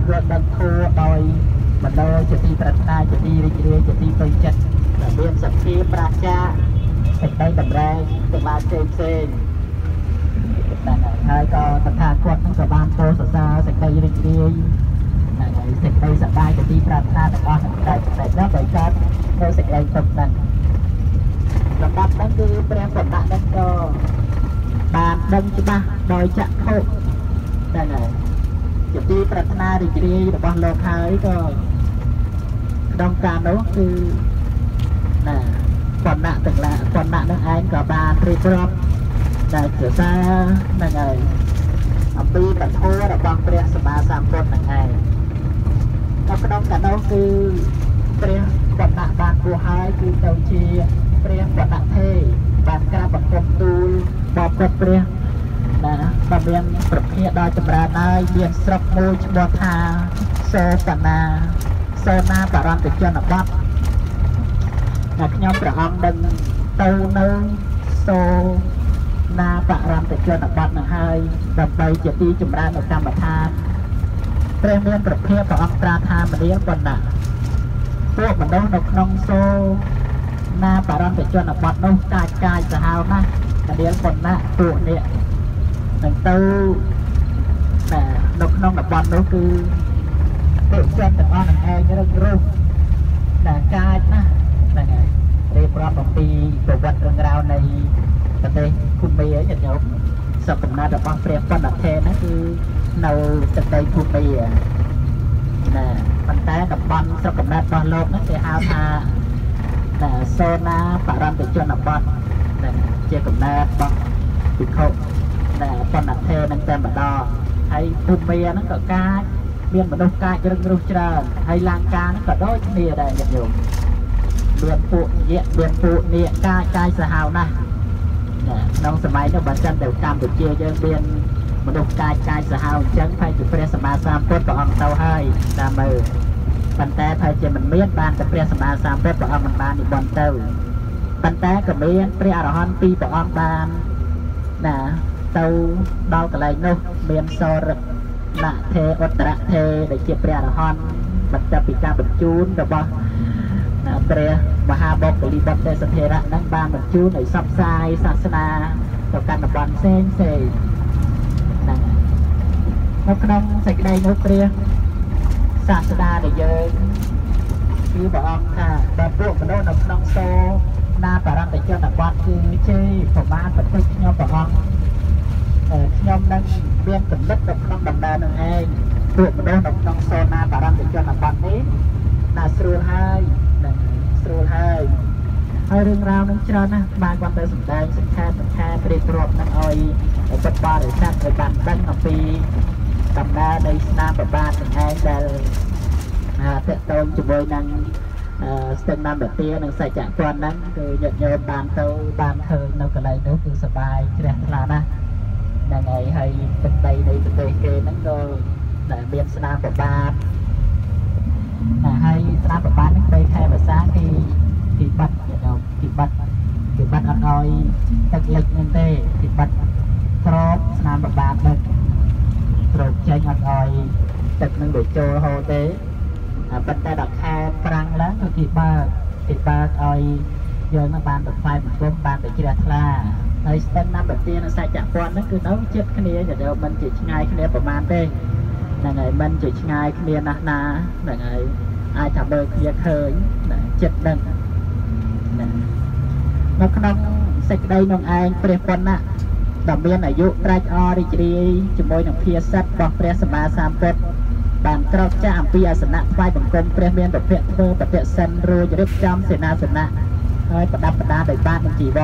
យល់ដឹងធัวដោយបណ្ដោយជាទីប្រាថ្នាជាទីរីករាយជាទីពេញចិត្តដែលមានសទ្ធាប្រាជ្ញាសេចក្តីតម្រែងទាំងឡាយផ្សេងហ្នឹងហើយក៏តថាគតនឹងក៏បានពោលសរសើរសេចក្តីរីករាយហ្នឹងហើយសេចក្តីសប្បាយជាទីប្រាថ្នាទាំងអស់ទាំងតែនោះដោយកើតនៅសេចក្តីទុកហ្នឹងលំដាប់ហ្នឹងគឺព្រះបណ្ណៈហ្នឹងក៏បានដឹងច្បាស់ដោយចក្ខុហ្នឹងហើយជាទីប្រាថ្នារីករាយរបស់លោកហើយក៏ក្នុងការនោះគឺណាបណ្ណៈទាំងឡាយបណ្ណៈនឹងឯងក៏បានរៀបរាប់តែសរសើរហ្នឹងហើយអំពីពធរបស់ព្រះសម្មាសម្ពុទ្ធហ្នឹងឯងនៅក្នុងកាលនោះគឺព្រះបណ្ណៈបានពោះហើយគឺទៅជាព្រះបណ្ណៈទេបានក្រាបបង្គំទូលបបិទ្ធព្រះណាក៏មានប្រភេទដ៏ចម្រើនហើយមានស្រុកមួយឈ្មោះថាសូណាបរន្តជនបទតែខ្ញុំព្រះអង្គដឹងទៅនៅសូណាបរន្តជនបទនឹងហើយដើម្បីជាទីចម្រើននៅកម្មដ្ឋានព្រះមានប្រភេទព្រះអង្គត្រាថាមនាលបណ្ណៈពួកមនុស្សនៅក្នុងសូណាបរន្តជនបទនោះកាយសាហាវណាស់មនាលបណ្ណៈពួកនេះនឹងទៅនៅក្នុងតំបន់នោះគឺពួកជនទាំងអស់នឹងឯងរឹងរូសដែលកាចណាស់ហ្នឹងហើយរៀបរាប់អំពីប្រវត្តិរឿងរ៉ាវនៃប្រទេសភូមាញាតិញោមសពកំណត់របស់ព្រះបណ្ណៈទេណាគឺនៅទឹកដីភូមាណាប៉ុន្តែតំបន់ស្រុកកំណត់របស់លោកហ្នឹងគេហៅថាសូណាបរន្តជនបទជាកំណត់របស់ភិក្ខុបណ្ណៈទេនឹងតែម្ដងហើយភូមាហ្នឹងក៏កាចមានមនុស្សកាចរឹងរូសច្រើនហើយលង្កាហ្នឹងក៏ដូចគ្នាដែរញាតិញោមមានពួកនាគកាយសាហាវណាស់ក្នុងសម័យនោះបើសិនទៅកម្ពុជាយើងមានមនុស្សកាយសាហាវអញ្ចឹងហើយជាព្រះសម្មាសម្ពុទ្ធព្រះអង្គទៅហើយតាមមើលប៉ុន្តែថាជាមិនមានបានតែព្រះសម្មាសម្ពុទ្ធព្រះអង្គមិនបាននិមន្តទៅប៉ុន្តែក៏មានព្រះអរហន្តពីរព្រះអង្គបានណាទៅដល់កន្លែងនោះមានសរណទេឧត្តរទេដែលជាព្រះអរហន្តបន្ទាប់ពីការបញ្ជូនរបស់ព្រះមហាបោគលីបុត្រទេសធរៈនឹងបានបញ្ជូនឲ្យសព្វផ្សាយសាសនាទៅកាន់តំបន់ផ្សេងហ្នឹងនៅក្នុងសេចក្តីនោះព្រះសាស្តាដែលយើងគឺព្រះអង្គថាបើពួកមនុស្សនៅក្នុងសូណាបរន្តជនបទគឺជ័យប្រមាណប្រតិខ្ញុំព្រះអង្គខ្ញុំនឹងមានកំណត់នៅក្នុងដំណើរនឹងឯងពួកមនុស្សនៅក្នុងសូណាបរន្តជនបទនេះណាស្រួលហើយហើយរឿងរ៉ាវនឹងច្រើនណាស់បានគាត់ទៅសម្ដែងសង្ខេបព្រៀបរាប់នឹងឲ្យពុទ្ធបរិស័ទឲ្យបានដឹងអំពីដំណើរនៃស្នាមប្របាទនឹងឯងដែលតេតងជាមួយនឹងស្ទឹងណាំទានិងសច្ចៈពន្ធហ្នឹងគឺញាតិញោមបានទៅបានឃើញនៅកន្លែងនោះគឺសប្បាយជ្រះថ្លាណាស់ហ្នឹងហើយទឹកដីនៃប្រទេសគេហ្នឹងក៏ដែលមានស្នាមប្របាទហើយស្នាមប្របាទនេះ3ខែភាសាគេបាត់គេបាត់អត់ឲ្យទឹកលិចហ្នឹងទេគេបាត់ក្របស្នាមប្របាទហ្នឹងក្របចេញអត់ឲ្យទឹកនឹងទៅចូលហូរទេប៉ុន្តែដល់ខែប្រាំងឡើងគឺគេបើកឲ្យយើងបានទៅផ្សាយបង្គំបានទៅជ្រះថ្លាហើយស្ទឹងណាំទានិងសច្ចៈពន្ធហ្នឹងគឺនៅជិតគ្នាតែមិនជាឆ្ងាយគ្នាប្រហែលទេហ្នឹងហើយមិនជាឆ្ងាយគ្នាណាស់ណាហ្នឹងហើយអាចថាមើលគ្នាឃើញចិត្តហ្នឹងនៅក្នុងសេចក្តីនោះឯងព្រះបណ្ណៈដែលមានអាយុត្រេកអររីករាយជាមួយនឹងភាសិទ្ធរបស់ព្រះសម្មាសម្ពុទ្ធបានក្រោកចាស់អំពីអាសនៈថ្វាយបង្គំព្រះមានប្រភពធ្វើបតិសិនរួចរៀបចំសេនាសនៈហើយប្រដាប់ប្រដាដោយបាននឹងជីវ